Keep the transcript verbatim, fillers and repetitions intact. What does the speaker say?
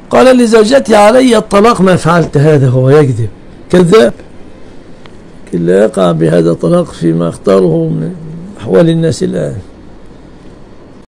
قال لزوجته علي الطلاق ما فعلت هذا، هو يكذب كذاب. لا يقع بهذا الطلاق فيما اختاره من أحوال الناس الآن.